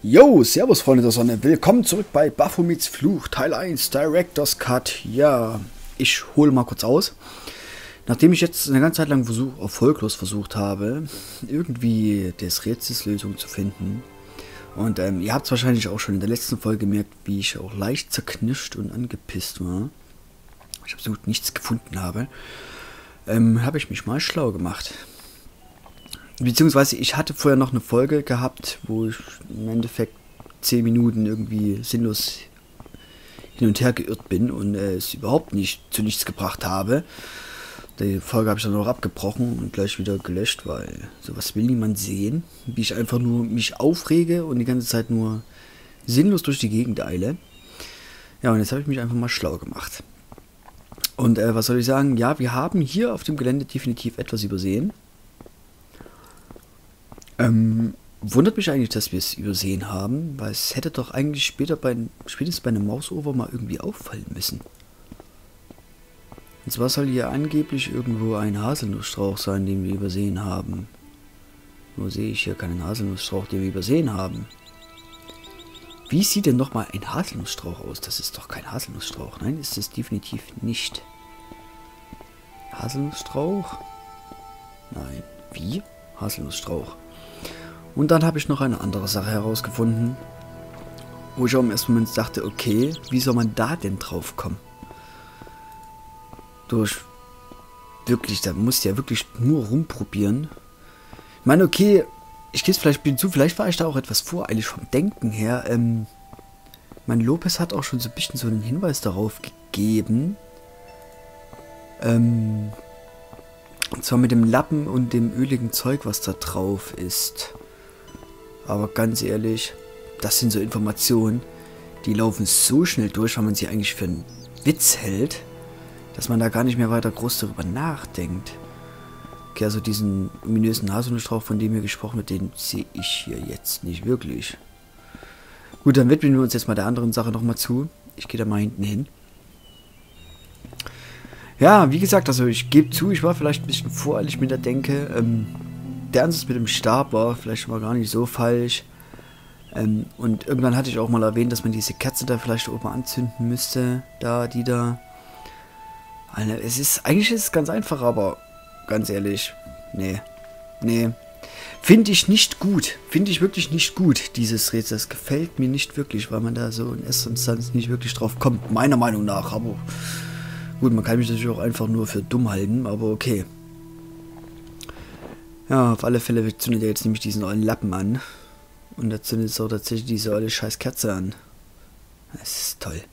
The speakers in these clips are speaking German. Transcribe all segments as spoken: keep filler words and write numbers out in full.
Yo, servus Freunde der Sonne, willkommen zurück bei Baphomets Fluch, Teil eins, Director's Cut. Ja, ich hole mal kurz aus. Nachdem ich jetzt eine ganze Zeit lang versuch, erfolglos versucht habe, irgendwie des Rätsels Lösung zu finden. Und ähm, ihr habt es wahrscheinlich auch schon in der letzten Folge gemerkt, wie ich auch leicht zerknirscht und angepisst war. Ich absolut nichts gefunden habe. Ähm, habe ich mich mal schlau gemacht. Beziehungsweise ich hatte vorher noch eine Folge gehabt, wo ich im Endeffekt zehn Minuten irgendwie sinnlos hin und her geirrt bin und äh, es überhaupt nicht zu nichts gebracht habe. Die Folge habe ich dann auch abgebrochen und gleich wieder gelöscht, weil sowas will niemand sehen. Wie ich einfach nur mich aufrege und die ganze Zeit nur sinnlos durch die Gegend eile. Ja, und jetzt habe ich mich einfach mal schlau gemacht. Und äh, was soll ich sagen? Ja, wir haben hier auf dem Gelände definitiv etwas übersehen. Ähm, wundert mich eigentlich, dass wir es übersehen haben, weil es hätte doch eigentlich später bei, spätestens bei einem Mausover mal irgendwie auffallen müssen. Und zwar soll hier angeblich irgendwo ein Haselnussstrauch sein, den wir übersehen haben. Nur sehe ich hier keinen Haselnussstrauch, den wir übersehen haben. Wie sieht denn nochmal ein Haselnussstrauch aus? Das ist doch kein Haselnussstrauch. Nein, ist es definitiv nicht. Haselnussstrauch? Nein. Wie? Haselnussstrauch. Und dann habe ich noch eine andere Sache herausgefunden, wo ich auch im ersten Moment dachte, okay, wie soll man da denn drauf kommen? Durch wirklich, da musst du ja wirklich nur rumprobieren. Ich meine, okay, ich gehe es vielleicht zu, vielleicht war ich da auch etwas voreilig vom Denken her. Ähm, mein Lopez hat auch schon so ein bisschen so einen Hinweis darauf gegeben. Ähm, und zwar mit dem Lappen und dem öligen Zeug, was da drauf ist. Aber ganz ehrlich, das sind so Informationen, die laufen so schnell durch, weil man sie eigentlich für einen Witz hält, dass man da gar nicht mehr weiter groß darüber nachdenkt. Okay, also diesen ominösen Haselnussstrauch, von dem hier gesprochen wird, den sehe ich hier jetzt nicht wirklich. Gut, dann widmen wir uns jetzt mal der anderen Sache nochmal zu. Ich gehe da mal hinten hin. Ja, wie gesagt, also ich gebe zu, ich war vielleicht ein bisschen voreilig mit der Denke. Ähm, der Ansatz mit dem Stab war vielleicht mal gar nicht so falsch. Ähm, und irgendwann hatte ich auch mal erwähnt, dass man diese Kerze da vielleicht oben anzünden müsste. Da, die da. Also, es ist, eigentlich ist es ganz einfach, aber ganz ehrlich, nee. Nee. Finde ich nicht gut. Finde ich wirklich nicht gut, dieses Rätsel. Das gefällt mir nicht wirklich, weil man da so in erster Instanz nicht wirklich drauf kommt. Meiner Meinung nach, aber gut, man kann mich natürlich auch einfach nur für dumm halten, aber okay. Ja, auf alle Fälle zündet er jetzt nämlich diesen ollen Lappen an. Und da zündet es auch tatsächlich diese olle scheiß Kerze an. Das ist toll.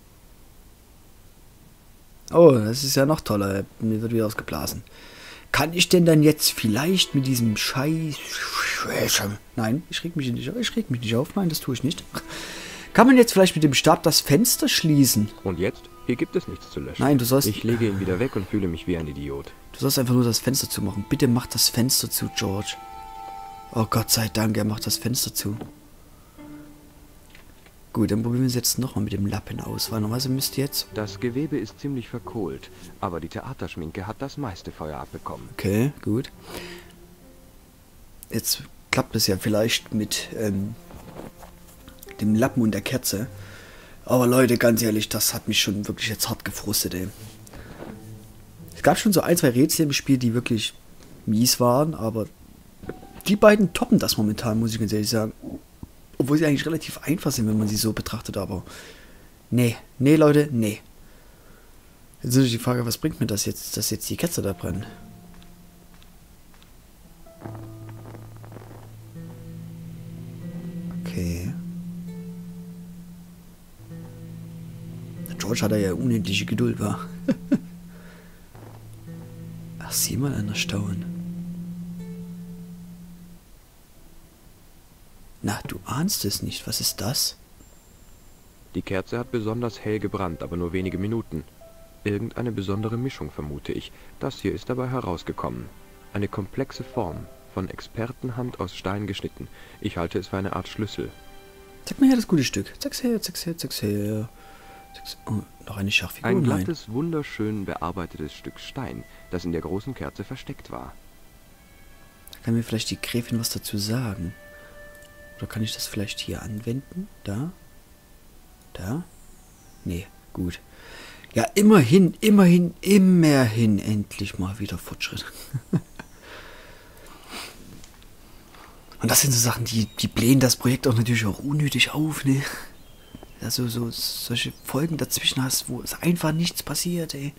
Oh, das ist ja noch toller. Mir wird wieder ausgeblasen. Kann ich denn dann jetzt vielleicht mit diesem Scheiß... Nein, ich reg mich nicht auf. Ich reg mich nicht auf. Nein, das tue ich nicht. Kann man jetzt vielleicht mit dem Stab das Fenster schließen? Und jetzt? Hier gibt es nichts zu löschen. Nein, du sollst... Ich lege ihn wieder weg und fühle mich wie ein Idiot. Du sollst einfach nur das Fenster zumachen. Bitte mach das Fenster zu, George. Oh Gott sei Dank, er macht das Fenster zu. Gut, dann probieren wir es jetzt nochmal mit dem Lappen aus. Weil normalerweise müsste jetzt... Das Gewebe ist ziemlich verkohlt, aber die Theaterschminke hat das meiste Feuer abbekommen. Okay, gut. Jetzt klappt es ja vielleicht mit ähm, dem Lappen und der Kerze. Aber Leute, ganz ehrlich, das hat mich schon wirklich jetzt hart gefrustet, ey. Es gab schon so ein, zwei Rätsel im Spiel, die wirklich mies waren, aber die beiden toppen das momentan, muss ich ganz ehrlich sagen. Obwohl sie eigentlich relativ einfach sind, wenn man sie so betrachtet, aber nee, nee, Leute, nee. Jetzt ist natürlich die Frage, was bringt mir das jetzt, dass jetzt die Kerze da brennt? Okay. Der George hat ja unendliche Geduld, war. Ach, sieh mal an, Erstaunen. Na, du ahnst es nicht. Was ist das? Die Kerze hat besonders hell gebrannt, aber nur wenige Minuten. Irgendeine besondere Mischung, vermute ich. Das hier ist dabei herausgekommen. Eine komplexe Form, von Expertenhand aus Stein geschnitten. Ich halte es für eine Art Schlüssel. Zeig mir her das gute Stück. Zeig's her, zeig's her, zeig's her. Zeig's... Oh, noch eine Schachfigur? Ein Nein. glattes, wunderschön bearbeitetes Stück Stein, das in der großen Kerze versteckt war. Da kann mir vielleicht die Gräfin was dazu sagen. Oder kann ich das vielleicht hier anwenden? Da? Da? Nee, gut. Ja, immerhin, immerhin, immerhin endlich mal wieder Fortschritt. Und das sind so Sachen, die, die blähen das Projekt auch natürlich auch unnötig auf, ne? Also so solche Folgen dazwischen hast, wo es einfach nichts passiert, ey.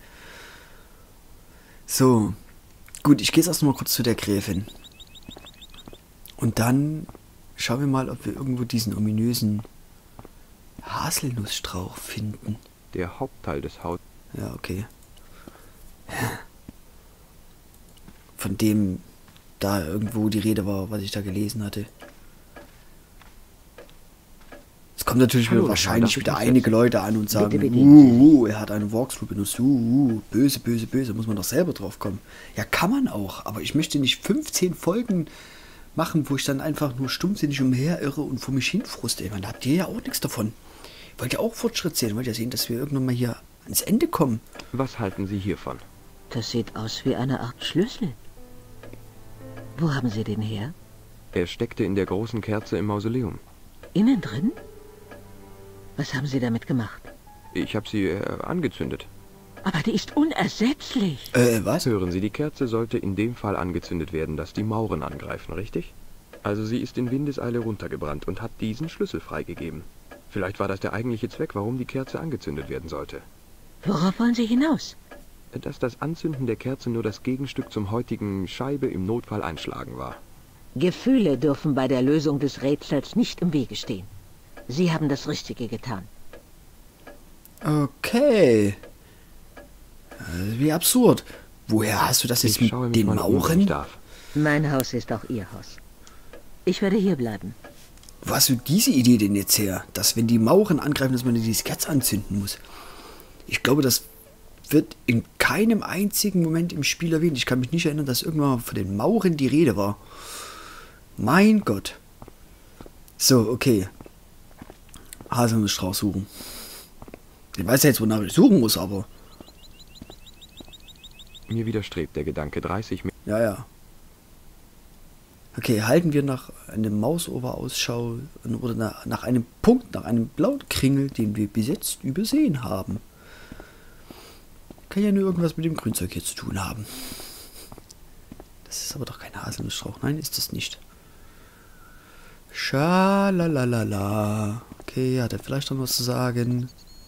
So. Gut, ich gehe jetzt erstmal kurz zu der Gräfin. Und dann schauen wir mal, ob wir irgendwo diesen ominösen Haselnussstrauch finden. Der Hauptteil des Hauses. Ja, okay. Von dem da irgendwo die Rede war, was ich da gelesen hatte. Es kommen natürlich Hallo, wieder wahrscheinlich darf ich wieder mich einige setzen? Leute an und sagen, Bitte, bitte. uh, uh, er hat einen Walkthrough benutzt, uh, uh, böse, böse, böse, muss man doch selber drauf kommen. Ja, kann man auch, aber ich möchte nicht fünfzehn Folgen machen, wo ich dann einfach nur stumpfsinnig umherirre und vor mich hinfruste. Da habt ihr ja auch nichts davon. Wollt ihr auch Fortschritt sehen? Wollt ihr sehen, dass wir irgendwann mal hier ans Ende kommen? Was halten Sie hiervon? Das sieht aus wie eine Art Schlüssel. Wo haben Sie den her? Er steckte in der großen Kerze im Mausoleum. Innen drin? Was haben Sie damit gemacht? Ich habe sie äh, angezündet. Aber die ist unersetzlich. Äh, was? Hören Sie, die Kerze sollte in dem Fall angezündet werden, dass die Mauren angreifen, richtig? Also sie ist in Windeseile runtergebrannt und hat diesen Schlüssel freigegeben. Vielleicht war das der eigentliche Zweck, warum die Kerze angezündet werden sollte. Worauf wollen Sie hinaus? Dass das Anzünden der Kerze nur das Gegenstück zum heutigen Scheibe im Notfall einschlagen war. Gefühle dürfen bei der Lösung des Rätsels nicht im Wege stehen. Sie haben das Richtige getan. Okay. Äh, Wie absurd. Woher hast du das jetzt Ich mit schaue mich den mal um, wenn ich Mauren? darf. Mein Haus ist auch Ihr Haus. Ich werde hier bleiben. Wo hast du diese Idee denn jetzt her? Dass wenn die Mauren angreifen, dass man dieses Kerz anzünden muss. Ich glaube, das wird in keinem einzigen Moment im Spiel erwähnt. Ich kann mich nicht erinnern, dass irgendwann mal von den Mauren die Rede war. Mein Gott. So, okay. Haselnussstrauch suchen. Ich weiß ja jetzt, wonach ich suchen muss, aber... Mir widerstrebt der Gedanke, dreißig Meter. Ja, ja. Okay, halten wir nach einem Mausover Ausschau oder nach, nach einem Punkt, nach einem blauen Kringel, den wir bis jetzt übersehen haben. Kann ja nur irgendwas mit dem Grünzeug hier zu tun haben. Das ist aber doch kein Haselnussstrauch. Nein, ist es nicht. Schalalala. Okay, hat er vielleicht noch was zu sagen?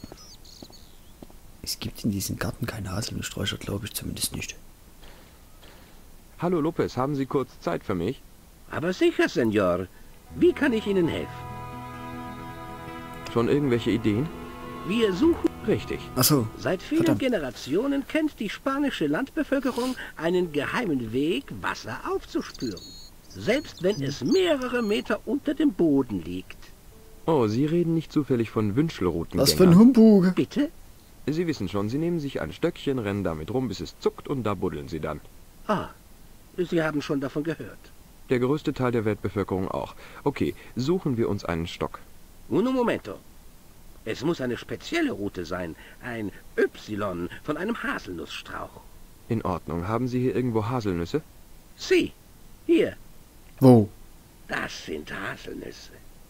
Es gibt in diesem Garten keine Haselnusssträucher, glaube ich zumindest nicht. Hallo Lopez, haben Sie kurz Zeit für mich? Aber sicher, Senor. Wie kann ich Ihnen helfen? Schon irgendwelche Ideen? Wir suchen... Richtig. Achso, Seit vielen verdammt. Generationen kennt die spanische Landbevölkerung einen geheimen Weg, Wasser aufzuspüren. Selbst wenn es mehrere Meter unter dem Boden liegt. Oh, Sie reden nicht zufällig von Wünschelrouten. Was für ein Humbug. Bitte? Sie wissen schon, Sie nehmen sich ein Stöckchen, rennen damit rum, bis es zuckt und da buddeln Sie dann. Ah, Sie haben schon davon gehört. Der größte Teil der Weltbevölkerung auch. Okay, suchen wir uns einen Stock. Uno momento. Es muss eine spezielle Route sein. Ein Y von einem Haselnussstrauch. In Ordnung. Haben Sie hier irgendwo Haselnüsse? Sie, hier, Wo? das sind Haselnüsse.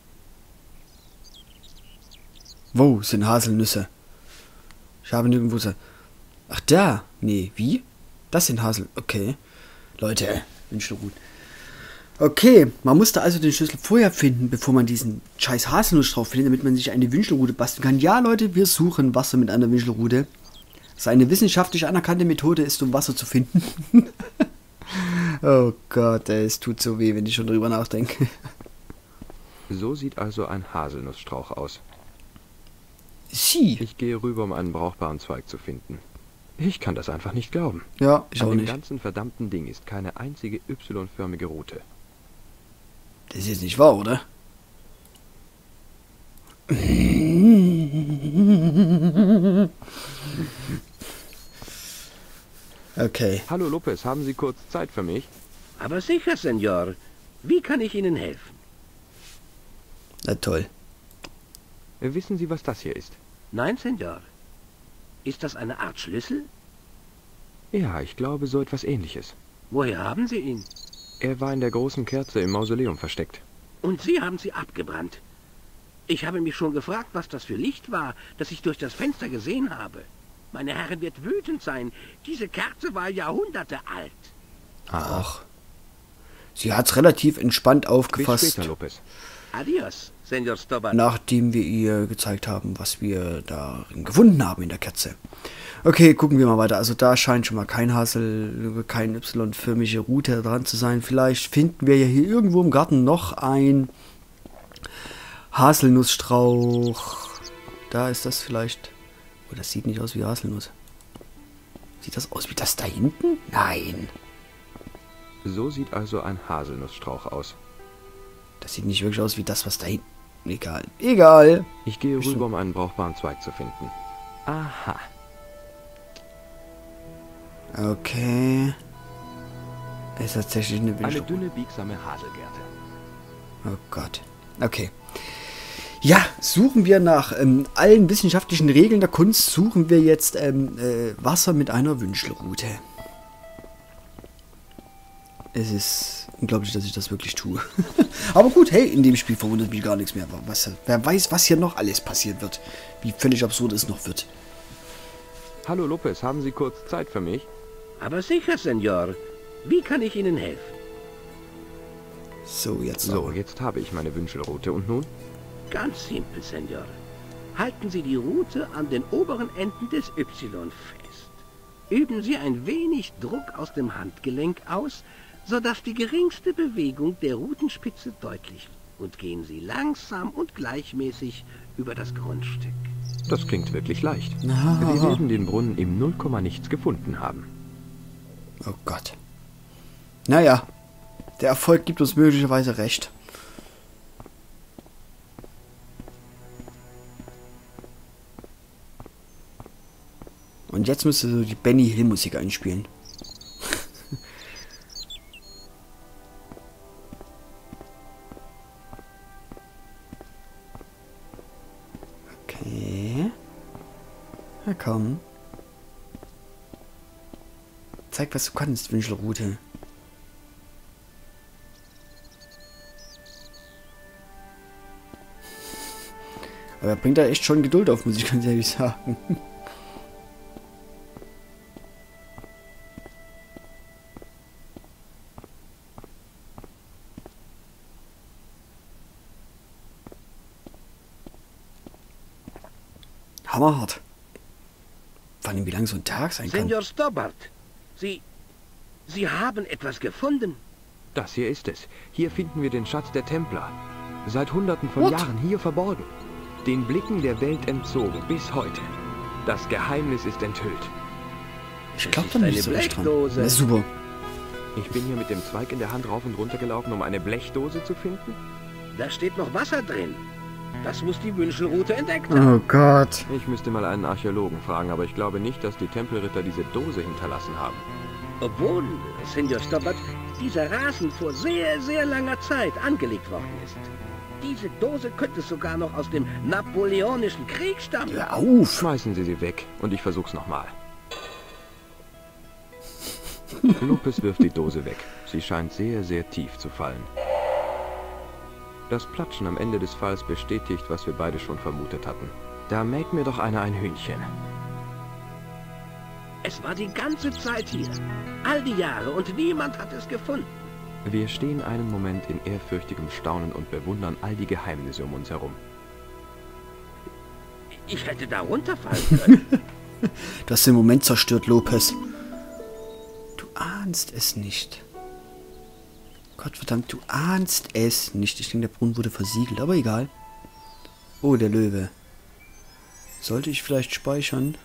Wo sind Haselnüsse? Ich habe nirgendwo so... Ach, da. Nee, wie? Das sind Hasel... Okay. Leute, Wünschelrut. Okay, man musste also den Schlüssel vorher finden, bevor man diesen scheiß Haselnussstrauch findet, damit man sich eine Wünschelrute basteln kann. Ja, Leute, wir suchen Wasser mit einer Wünschelrute. Das eine wissenschaftlich anerkannte Methode ist, um Wasser zu finden. Oh Gott, ey, es tut so weh, wenn ich schon drüber nachdenke. So sieht also ein Haselnussstrauch aus. Sie. Ich gehe rüber, um einen brauchbaren Zweig zu finden. Ich kann das einfach nicht glauben. Ja, ich An auch dem nicht. ganzen verdammten Ding ist keine einzige Y-förmige Route. Das ist jetzt nicht wahr, oder? Okay. Hallo Lopez, haben Sie kurz Zeit für mich? Aber sicher, Senor. Wie kann ich Ihnen helfen? Na toll. Wissen Sie, was das hier ist? Nein, Senor. Ist das eine Art Schlüssel? Ja, ich glaube, so etwas Ähnliches. Woher haben Sie ihn? Er war in der großen Kerze im Mausoleum versteckt. Und Sie haben sie abgebrannt. Ich habe mich schon gefragt, was das für Licht war, das ich durch das Fenster gesehen habe. Meine Herren wird wütend sein. Diese Kerze war Jahrhunderte alt. Ach. Sie hat's relativ entspannt Bis aufgefasst, später, Lopez. Adios, Senor Stobart. nachdem wir ihr gezeigt haben, was wir darin gefunden haben in der Kerze. Okay, gucken wir mal weiter. Also da scheint schon mal kein Hasel, keine Y-förmige Route dran zu sein. Vielleicht finden wir ja hier irgendwo im Garten noch ein Haselnussstrauch. Da ist das vielleicht. Oh, das sieht nicht aus wie Haselnuss. Sieht das aus wie das da hinten? Nein. So sieht also ein Haselnussstrauch aus. Das sieht nicht wirklich aus wie das, was da hinten... Egal. Egal. Ich gehe rüber, um einen brauchbaren Zweig zu finden. Aha. Okay. Es ist tatsächlich eine Eine Wildschruppe. dünne, biegsame Haselgerte. Oh Gott. Okay. Ja, suchen wir nach ähm, allen wissenschaftlichen Regeln der Kunst, suchen wir jetzt ähm, äh, Wasser mit einer Wünschelrute. Es ist unglaublich, dass ich das wirklich tue. Aber gut, hey, in dem Spiel verwundert mich gar nichts mehr. Was, wer weiß, was hier noch alles passieren wird. Wie völlig absurd es noch wird. Hallo Lopez, haben Sie kurz Zeit für mich? Aber sicher, Senor. Wie kann ich Ihnen helfen? So, jetzt So, aber. jetzt habe ich meine Wünschelrute. Und nun? Ganz simpel, Senor. Halten Sie die Rute an den oberen Enden des Y fest. Üben Sie ein wenig Druck aus dem Handgelenk aus, sodass die geringste Bewegung der Rutenspitze deutlich wird. Und gehen Sie langsam und gleichmäßig über das Grundstück. Das klingt wirklich leicht. Ah. Wir werden den Brunnen im Nullkomma nichts gefunden haben. Oh Gott. Naja, der Erfolg gibt uns möglicherweise recht. Und jetzt müsste so die Benny Hill Musik einspielen. Okay. Na komm. Zeig, was du kannst, Wünschelrute. Aber er bringt da echt schon Geduld auf, muss ich ganz ehrlich sagen. Hammerhart. Vor allem, wie lang so ein Tag sein kann. Senor Stobart, Sie... Sie haben etwas gefunden. Das hier ist es. Hier finden wir den Schatz der Templer. Seit Hunderten von What? Jahren hier verborgen. Den Blicken der Welt entzogen, bis heute. Das Geheimnis ist enthüllt. Ich glaube Es da ist nicht eine so recht dran. Blechdose. Na, super. Ich bin hier mit dem Zweig in der Hand rauf und runter gelaufen, um eine Blechdose zu finden. Da steht noch Wasser drin. Das muss die Wünschelrute entdeckt haben. Oh Gott. Ich müsste mal einen Archäologen fragen, aber ich glaube nicht, dass die Tempelritter diese Dose hinterlassen haben. Obwohl, Senor Stobart, dieser Rasen vor sehr, sehr langer Zeit angelegt worden ist. Diese Dose könnte sogar noch aus dem napoleonischen Krieg stammen. Hör auf. Schmeißen Sie sie weg und ich versuch's nochmal. Lopez wirft die Dose weg. Sie scheint sehr, sehr tief zu fallen. Das Platschen am Ende des Falls bestätigt, was wir beide schon vermutet hatten. Da mäht mir doch einer ein Hühnchen. Es war die ganze Zeit hier. All die Jahre und niemand hat es gefunden. Wir stehen einen Moment in ehrfürchtigem Staunen und bewundern all die Geheimnisse um uns herum. Ich hätte da runterfallen können. Du hast den Moment zerstört, Lopez. Du ahnst es nicht. Gottverdammt, du ahnst es nicht. Ich denke, der Brunnen wurde versiegelt, aber egal. Oh, der Löwe. Sollte ich vielleicht speichern?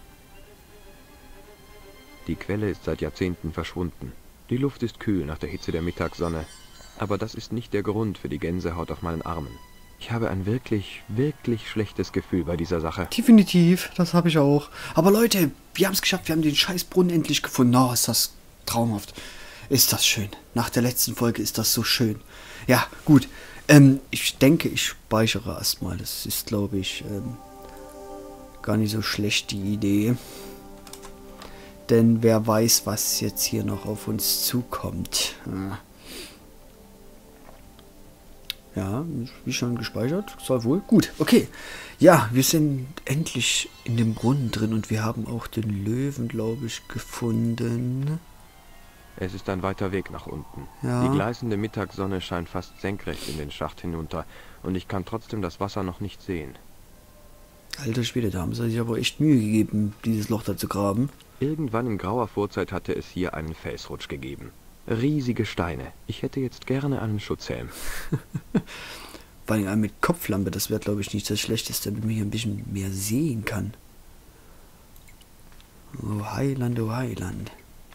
Die Quelle ist seit Jahrzehnten verschwunden. Die Luft ist kühl nach der Hitze der Mittagssonne. Aber das ist nicht der Grund für die Gänsehaut auf meinen Armen. Ich habe ein wirklich, wirklich schlechtes Gefühl bei dieser Sache. Definitiv, das habe ich auch. Aber Leute, wir haben es geschafft. Wir haben den scheiß Brunnen endlich gefunden. Oh, ist das traumhaft. Ist das schön. Nach der letzten Folge ist das so schön. Ja, gut. Ähm, ich denke, ich speichere erstmal. Das ist, glaube ich, ähm, gar nicht so schlecht, die Idee. Denn wer weiß, was jetzt hier noch auf uns zukommt. Ja. Ja, wie schon gespeichert. Soll wohl. Gut, okay. Ja, wir sind endlich in dem Brunnen drin und wir haben auch den Löwen, glaube ich, gefunden. Es ist ein weiter Weg nach unten. Ja. Die gleißende Mittagssonne scheint fast senkrecht in den Schacht hinunter und ich kann trotzdem das Wasser noch nicht sehen. Alter Schwede, da haben sie sich aber echt Mühe gegeben, dieses Loch da zu graben. Irgendwann in grauer Vorzeit hatte es hier einen Felsrutsch gegeben. Riesige Steine. Ich hätte jetzt gerne einen Schutzhelm. Vor allem mit Kopflampe, das wäre, glaube ich, nicht das Schlechteste, damit man hier ein bisschen mehr sehen kann. Oh Heiland, oh Heiland.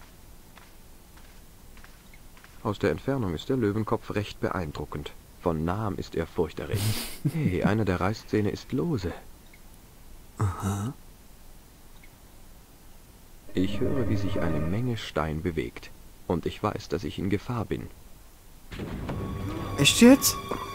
Aus der Entfernung ist der Löwenkopf recht beeindruckend. Von nahem ist er furchterregend. Hey, eine der Reißzähne ist lose. Aha. Ich höre, wie sich eine Menge Stein bewegt. Und ich weiß, dass ich in Gefahr bin. Echt jetzt?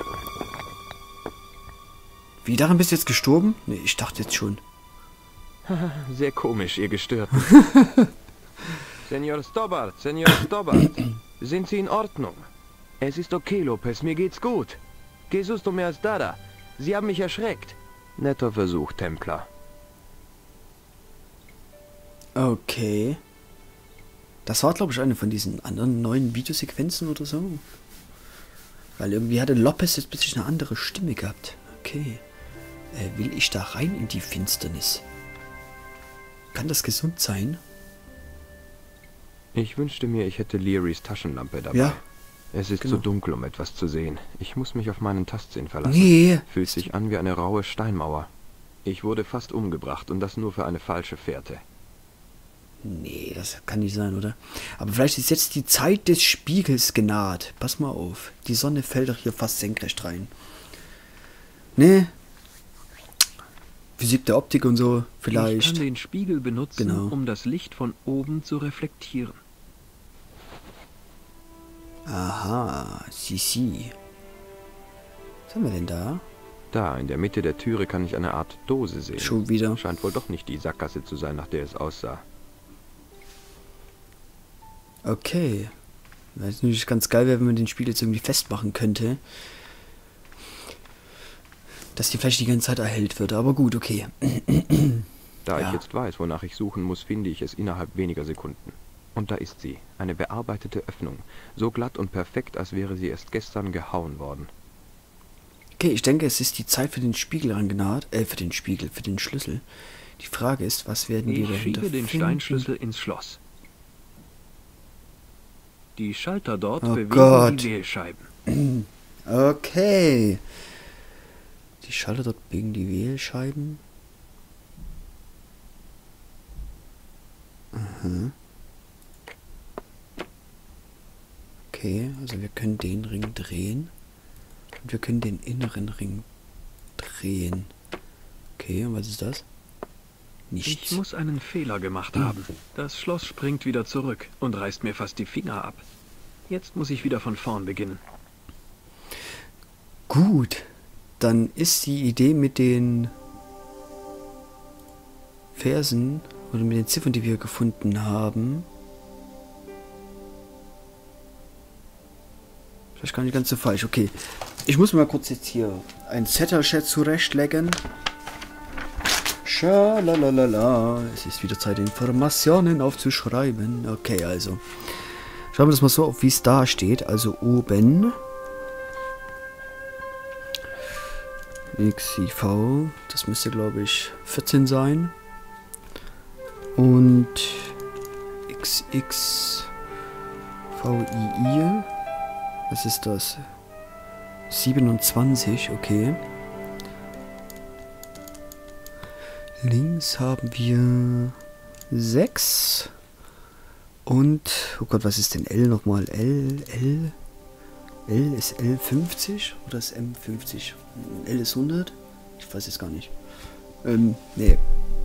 Wie, daran bist du jetzt gestorben? Nee, ich dachte jetzt schon. Sehr komisch, ihr Gestörten. Senor Stobbart, Senor Stobbart. Sind Sie in Ordnung? Es ist okay, Lopez, mir geht's gut. Jesus du me has dada. Sie haben mich erschreckt. Netter Versuch, Templer. Okay. Das war, glaube ich, eine von diesen anderen neuen Videosequenzen oder so. Weil irgendwie hatte Lopez jetzt plötzlich eine andere Stimme gehabt. Okay. Äh, will ich da rein in die Finsternis? Kann das gesund sein? Ich wünschte mir, ich hätte Learys Taschenlampe dabei. Ja. Es ist genau. zu dunkel, um etwas zu sehen. Ich muss mich auf meinen Tastsinn verlassen. Nee. Fühlt sich an wie eine raue Steinmauer. Ich wurde fast umgebracht und das nur für eine falsche Fährte. Nee, das kann nicht sein, oder? Aber vielleicht ist jetzt die Zeit des Spiegels genaht. Pass mal auf. Die Sonne fällt doch hier fast senkrecht rein. Nee. Physik der Optik und so, vielleicht. Ich kann den Spiegel benutzen, Genau. um das Licht von oben zu reflektieren. Aha, si, si. Was haben wir denn da? Da, in der Mitte der Türe kann ich eine Art Dose sehen. Schon wieder. Scheint wohl doch nicht die Sackgasse zu sein, nach der es aussah. Okay. Weil es natürlich ganz geil wäre, wenn man den Spiegel jetzt irgendwie festmachen könnte. Dass die vielleicht die ganze Zeit erhellt wird. Aber gut, okay. Da Ja. ich jetzt weiß, wonach ich suchen muss, finde ich es innerhalb weniger Sekunden. Und da ist sie, eine bearbeitete Öffnung. So glatt und perfekt, als wäre sie erst gestern gehauen worden. Okay, ich denke, es ist die Zeit für den Spiegel angenaht. Äh, für den Spiegel, für den Schlüssel. Die Frage ist, was werden wir Ich dahinter schiebe den finden? Steinschlüssel ins Schloss. Die Schalter dort Oh bewegen Gott. die Wählscheiben. Okay. Die Schalter dort biegen die Wählscheiben. Aha. Okay, also wir können den Ring drehen. Und wir können den inneren Ring drehen. Okay, und was ist das? Nichts. Ich muss einen Fehler gemacht haben. Das Schloss springt wieder zurück und reißt mir fast die Finger ab. Jetzt muss ich wieder von vorn beginnen. Gut, dann ist die Idee mit den Versen oder mit den Ziffern, die wir gefunden haben, vielleicht gar nicht ganz so falsch. Okay, ich muss mal kurz jetzt hier ein Zettelchen zurechtlegen. Schalalalala. Es ist wieder Zeit, Informationen aufzuschreiben. Okay, also. Schreiben wir das mal so auf, wie es da steht. Also oben. X I V. Das müsste, glaube ich, vierzehn sein. Und X X V I I. Was ist das? siebenundzwanzig, okay. Links haben wir sechs. Und, oh Gott, was ist denn L nochmal? L, L, L ist L fünfzig oder ist M fünfzig? L ist hundert? Ich weiß es gar nicht. Ähm, nee.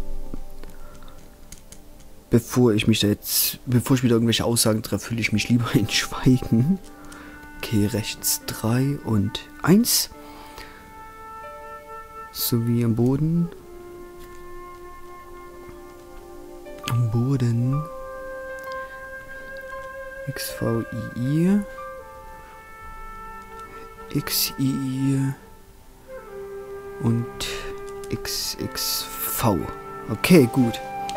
Bevor ich mich da jetzt, bevor ich wieder irgendwelche Aussagen treffe, fühle ich mich lieber in Schweigen. Okay, rechts drei und eins. Sowie am Boden. Am Boden. X V I I. X I und X X V. Okay, gut.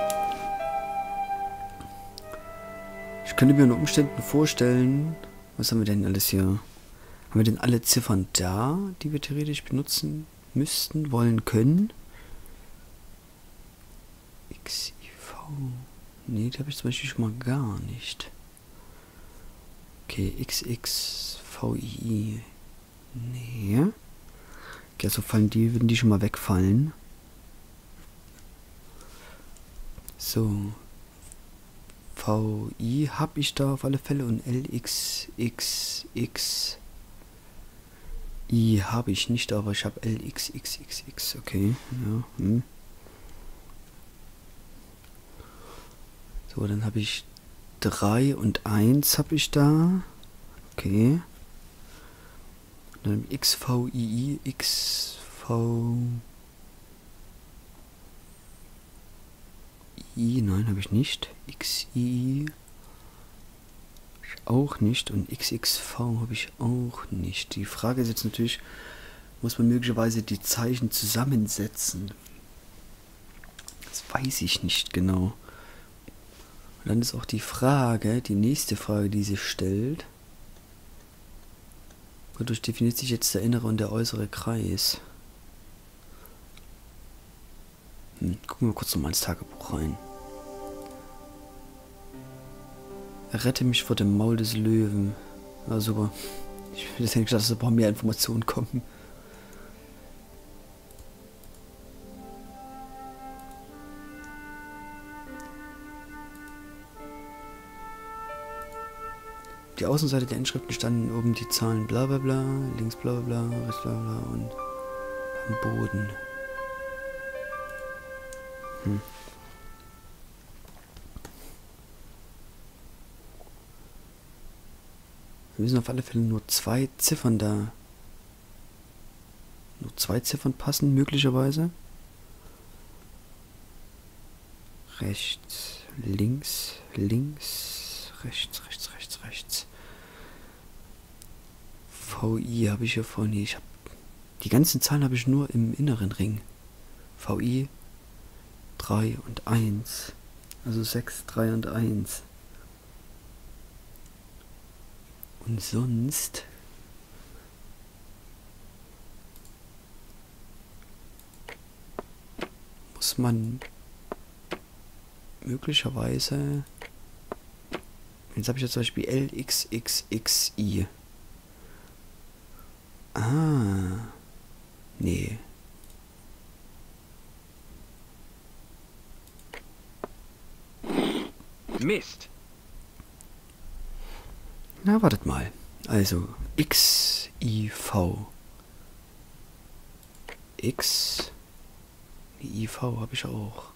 Ich könnte mir unter Umständen vorstellen, was haben wir denn alles hier? Haben wir denn alle Ziffern da, die wir theoretisch benutzen müssten, wollen, können? X I V. Nee, die habe ich zum Beispiel schon mal gar nicht. Okay, X X V I. Nee. Okay, also fallen die, würden die schon mal wegfallen. So. V I habe ich da auf alle Fälle und L X X X I habe ich nicht, aber ich habe L X X X X. Okay, ja. Hm. So, dann habe ich drei und eins habe ich da. Okay. Dann X V I I, X V I, nein, habe ich nicht. X I auch nicht und X X V habe ich auch nicht. Die Frage ist jetzt natürlich, muss man möglicherweise die Zeichen zusammensetzen? Das weiß ich nicht genau. Und dann ist auch die Frage, die nächste Frage, die sich stellt, wodurch definiert sich jetzt der innere und der äußere Kreis? Hm, gucken wir kurz nochmal ins Tagebuch rein. Rette mich vor dem Maul des Löwen. Ja, super. Ich will jetzt nicht, dass ein paar mehr Informationen kommen. Die Außenseite der Inschriften standen oben die Zahlen bla bla bla, links bla bla bla, rechts bla bla und am Boden. Hm. Wir müssen auf alle Fälle nur zwei Ziffern da. Nur zwei Ziffern passen, möglicherweise. Rechts, links, links, rechts, rechts, rechts, rechts. V I habe ich hier vorne. Ich habe die ganzen Zahlen habe ich nur im inneren Ring. V I drei und eins. Also sechs, drei und eins. Und sonst muss man möglicherweise, jetzt habe ich ja zum Beispiel L X X X I. Ah, nee. Mist. Na, wartet mal. Also, X I V. X. I V habe ich auch.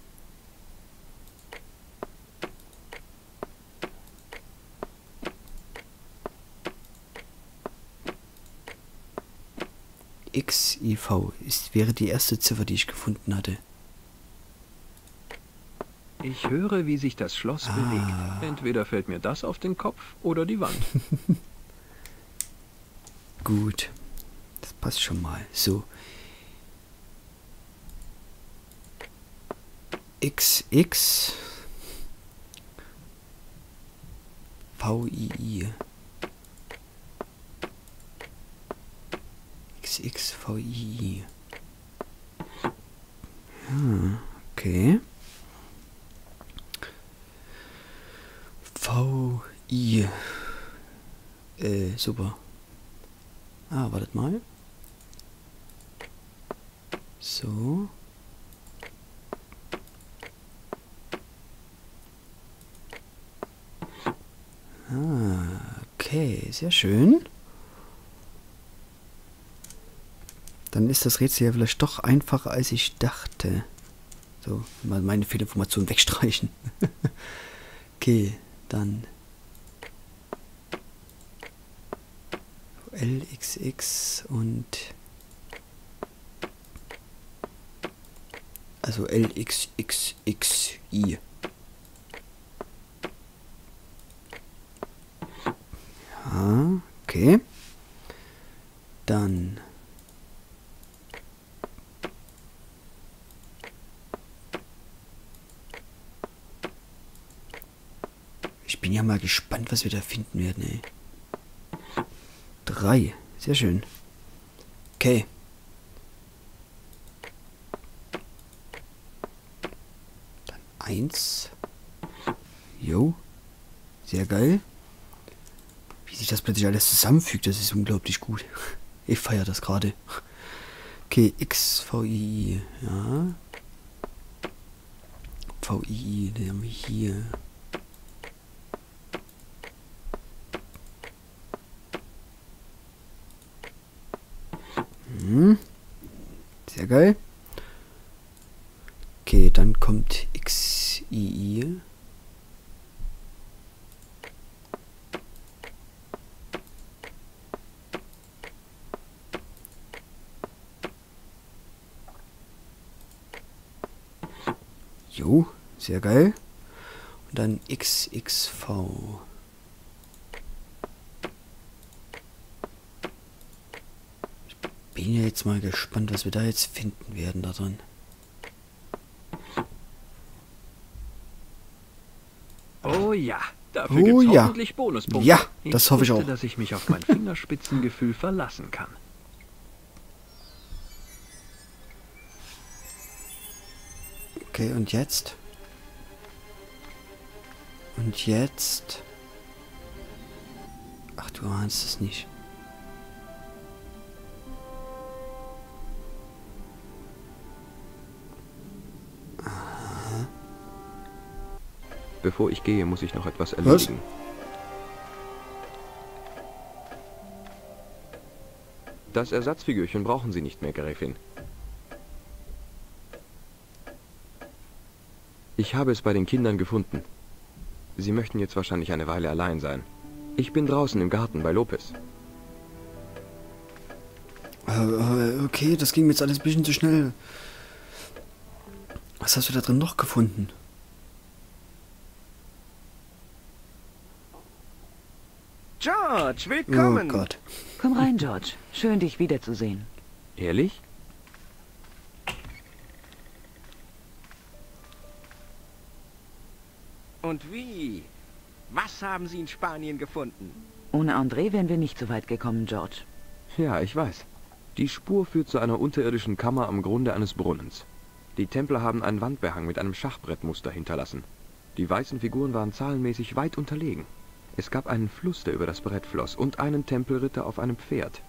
X I V ist, wäre die erste Ziffer, die ich gefunden hatte. Ich höre, wie sich das Schloss Ah. bewegt. Entweder fällt mir das auf den Kopf oder die Wand. Gut. Das passt schon mal. So. X X V I I. X X V I I. Ja, okay. V I. Äh, super. Ah, wartet mal. So. Ah, okay, sehr schön. Dann ist das Rätsel ja vielleicht doch einfacher, als ich dachte. So, mal meine Fehlinformationen wegstreichen. Okay, dann L X X und also L X X X I. Ja, okay. Dann. Ich bin ja mal gespannt, was wir da finden werden, ey. Drei. Sehr schön. Okay. Dann eins. Jo. Sehr geil. Wie sich das plötzlich alles zusammenfügt, das ist unglaublich gut. Ich feiere das gerade. Okay, X, V I, ja. V I, den haben wir hier. Hm. Sehr geil. Okay, dann kommt X I I. Jo, sehr geil. Und dann X X V. Ich bin ja jetzt mal gespannt, was wir da jetzt finden werden da drin. Oh ja, dafür Oh gibt's ja. hoffentlich Bonuspunkte. Ja, das hoffe ich wusste, auch. dass ich mich auf mein Fingerspitzengefühl verlassen kann. Okay, und jetzt? Und jetzt? Ach, du ahnst es nicht. Bevor ich gehe, muss ich noch etwas erledigen. Das Ersatzfigürchen brauchen Sie nicht mehr, Gräfin. Ich habe es bei den Kindern gefunden. Sie möchten jetzt wahrscheinlich eine Weile allein sein. Ich bin draußen im Garten bei Lopez. Äh, okay, das ging mir jetzt alles ein bisschen zu schnell. Was hast du da drin noch gefunden? George, willkommen. Oh Gott. Komm rein, George. Schön, dich wiederzusehen. Ehrlich? Und wie? Was haben Sie in Spanien gefunden? Ohne André wären wir nicht so weit gekommen, George. Ja, ich weiß. Die Spur führt zu einer unterirdischen Kammer am Grunde eines Brunnens. Die Templer haben einen Wandbehang mit einem Schachbrettmuster hinterlassen. Die weißen Figuren waren zahlenmäßig weit unterlegen. Es gab einen Fluss, der über das Brett floss, und einen Tempelritter auf einem Pferd.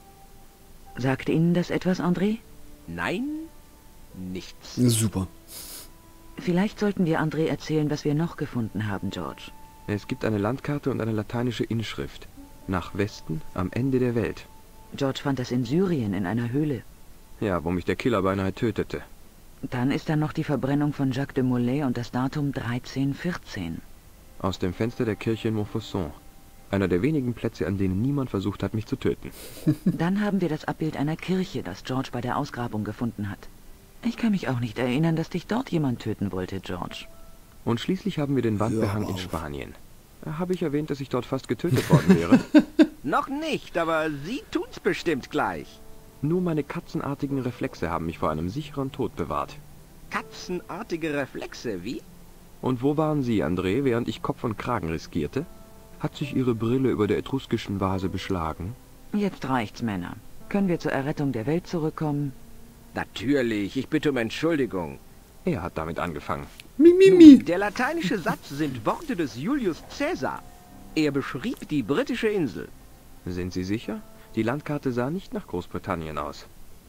Sagt Ihnen das etwas, André? Nein, nichts. Super. Vielleicht sollten wir André erzählen, was wir noch gefunden haben, George. Es gibt eine Landkarte und eine lateinische Inschrift. Nach Westen, am Ende der Welt. George fand das in Syrien in einer Höhle. Ja, wo mich der Killer beinahe tötete. Dann ist da noch die Verbrennung von Jacques de Molay und das Datum dreizehn vierzehn. Aus dem Fenster der Kirche in Montfaucon. Einer der wenigen Plätze, an denen niemand versucht hat, mich zu töten. Dann haben wir das Abbild einer Kirche, das George bei der Ausgrabung gefunden hat. Ich kann mich auch nicht erinnern, dass dich dort jemand töten wollte, George. Und schließlich haben wir den Wandbehang Hör in auf. Spanien. Habe ich erwähnt, dass ich dort fast getötet worden wäre? Noch nicht, aber Sie tun's bestimmt gleich. Nur meine katzenartigen Reflexe haben mich vor einem sicheren Tod bewahrt. Katzenartige Reflexe, wie? Und wo waren Sie, André, während ich Kopf und Kragen riskierte? Hat sich Ihre Brille über der etruskischen Vase beschlagen? Jetzt reicht's, Männer. Können wir zur Errettung der Welt zurückkommen? Natürlich, ich bitte um Entschuldigung. Er hat damit angefangen. Mi, mi, mi. Der lateinische Satz sind Worte des Julius Caesar. Er beschrieb die britische Insel. Sind Sie sicher? Die Landkarte sah nicht nach Großbritannien aus.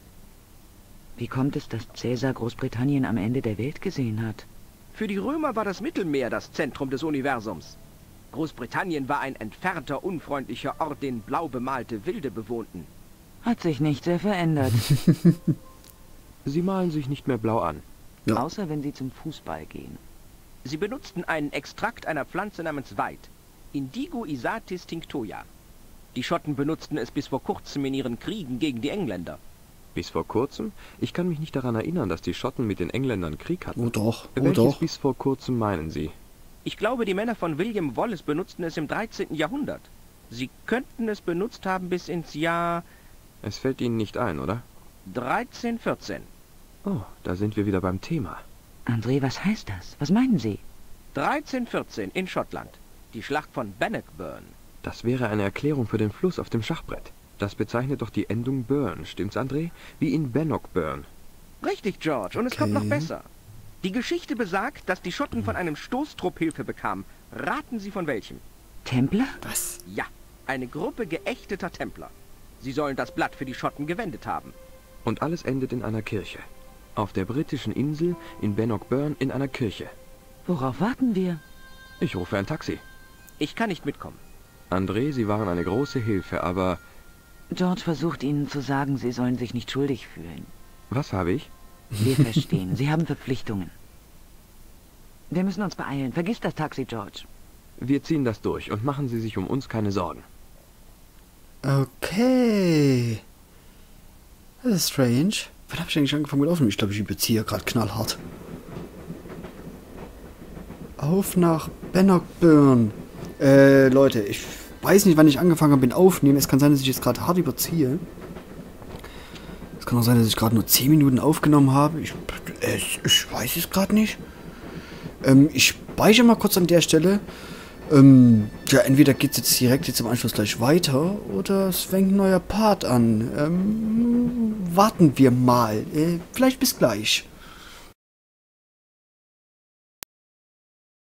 Wie kommt es, dass Cäsar Großbritannien am Ende der Welt gesehen hat? Für die Römer war das Mittelmeer das Zentrum des Universums. Großbritannien war ein entfernter, unfreundlicher Ort, den blau bemalte Wilde bewohnten. Hat sich nicht sehr verändert. Sie malen sich nicht mehr blau an. Ja. Außer wenn sie zum Fußball gehen. Sie benutzten einen Extrakt einer Pflanze namens Weid, Indigo Isatis tinctoria. Die Schotten benutzten es bis vor kurzem in ihren Kriegen gegen die Engländer. Bis vor kurzem? Ich kann mich nicht daran erinnern, dass die Schotten mit den Engländern Krieg hatten. Oh doch, oh Welches doch. bis vor kurzem meinen Sie? Ich glaube, die Männer von William Wallace benutzten es im dreizehnten Jahrhundert. Sie könnten es benutzt haben bis ins Jahr Es fällt Ihnen nicht ein, oder? dreizehn vierzehn. Oh, da sind wir wieder beim Thema. André, was heißt das? Was meinen Sie? dreizehn vierzehn in Schottland. Die Schlacht von Bannockburn. Das wäre eine Erklärung für den Fluss auf dem Schachbrett. Das bezeichnet doch die Endung Burn, stimmt's, André? Wie in Bannockburn. Richtig, George, und es Okay. kommt noch besser. Die Geschichte besagt, dass die Schotten von einem Stoßtrupp Hilfe bekamen. Raten Sie von welchem? Templer? Was? Ja, eine Gruppe geächteter Templer. Sie sollen das Blatt für die Schotten gewendet haben. Und alles endet in einer Kirche. Auf der britischen Insel, in Bannockburn, in einer Kirche. Worauf warten wir? Ich rufe ein Taxi. Ich kann nicht mitkommen. André, Sie waren eine große Hilfe, aber... George versucht Ihnen zu sagen, Sie sollen sich nicht schuldig fühlen. Was habe ich? Wir verstehen. Sie haben Verpflichtungen. Wir müssen uns beeilen. Vergiss das Taxi, George. Wir ziehen das durch und machen Sie sich um uns keine Sorgen. Okay. Das ist strange. Wann habe ich eigentlich angefangen mit Aufnehmen? Ich glaube, ich überziehe gerade knallhart. Auf nach Bannockburn. Äh, Leute, ich weiß nicht, wann ich angefangen habe mit Aufnehmen. Es kann sein, dass ich jetzt gerade hart überziehe. Es kann auch sein, dass ich gerade nur zehn Minuten aufgenommen habe. Ich, äh, ich weiß es gerade nicht. Ähm, ich speichere mal kurz an der Stelle. Ähm, ja, entweder geht es jetzt direkt jetzt im Anschluss gleich weiter oder es fängt ein neuer Part an. Ähm, warten wir mal. Äh, vielleicht bis gleich.